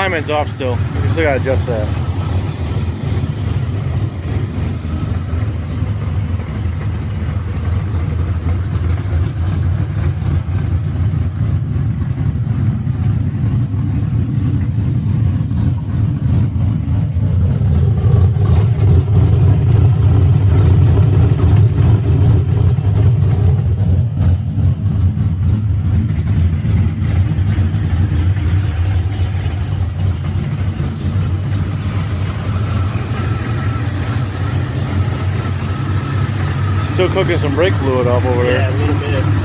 alignment's off still. You still gotta adjust that. Still cooking some brake fluid up over there. Yeah, a little bit.